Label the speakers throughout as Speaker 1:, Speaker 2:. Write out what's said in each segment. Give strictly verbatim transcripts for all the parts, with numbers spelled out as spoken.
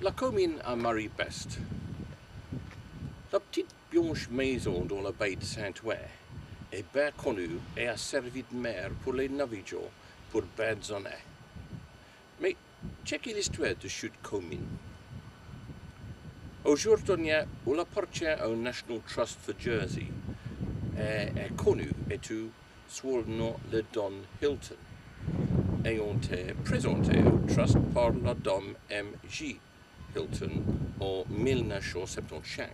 Speaker 1: La commune à Marie Best. La petite blanche maison dans la baie de Saint-Ouen est bien connue et a servi de mer pour les navigants pour belles années. Mais checkez l'histoire de cette commune. Aujourd'hui, elle appartient au National Trust for Jersey et est connue et tout sous le nom de Don Hilton, ayant été présentée au Trust par la dame M J Hilton en mille neuf cent soixante-quinze.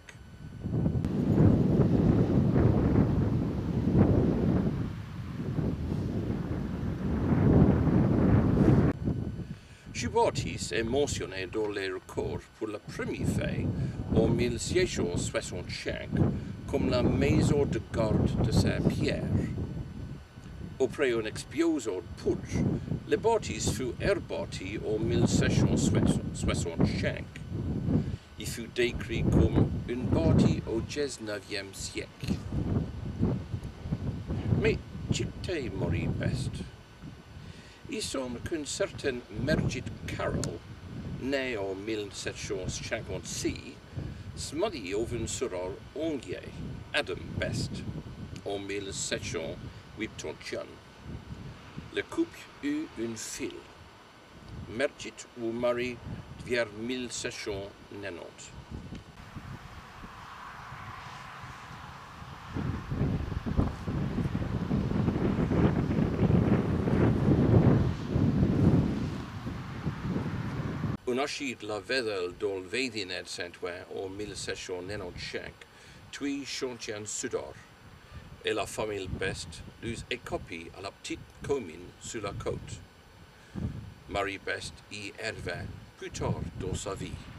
Speaker 1: Ce bâtisse est mentionné dans les records pour la première fois en mille six cent soixante-cinq comme la maison de garde de Saint-Pierre. Après une explosion de poudre, le bâtisse fut rebâti en mille sept cent soixante-cinq. Il fut décrit comme une bâti au dix-neuvième siècle. Mais qu'était Marie Best? Il semble qu'une certaine Mergit Carroll, née en mille sept cent cinquante-six, se marie avec un sœur anglais, Adam Best, en mille sept cent quatre-vingt-onze. Le couple eut une fille, Mergit ou Marie, vers mille sept cent quatre-vingt-dix. On achète la vedelle dans le Védinet de Saint-Ouen en mille sept cent quatre-vingt-quinze, puis chantier Sudor, et la famille Best lui écopie à la petite commune sur la côte. Marie Best y revint plus tard dans sa vie.